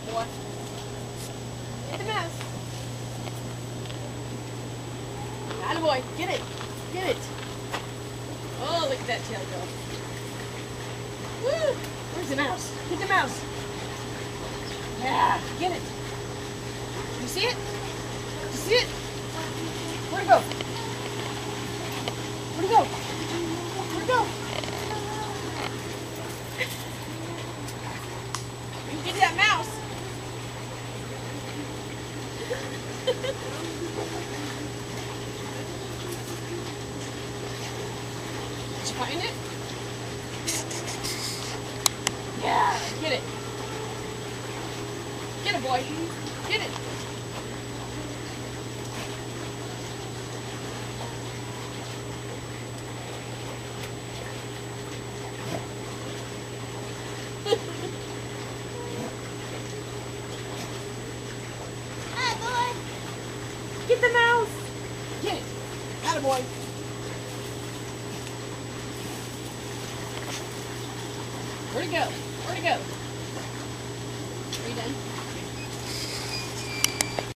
boy. Get the mouse. Atta boy. Get it. Get it. Oh, look at that tail go. Woo! Where's the mouse? Get the mouse. Yeah, get it. You see it? You see it? Where'd it go? Where'd it go? Where'd it go? You get that mouse. Did you find it? Yeah, get it. Get it, boy. Get it. Get the mouse! Get it! Atta boy! Where'd it go? Where'd it go? Are you done?